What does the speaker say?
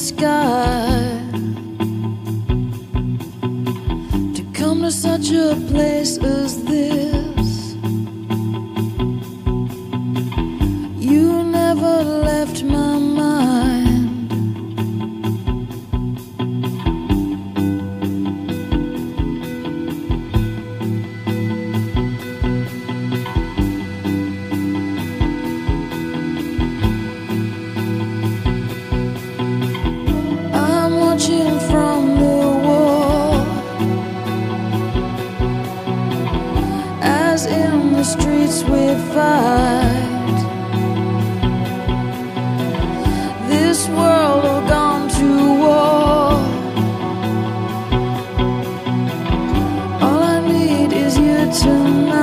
sky to come to such a place as this. You never left my mind. Watching from the wall as in the streets we fight. This world will gone to war. All I need is you tonight.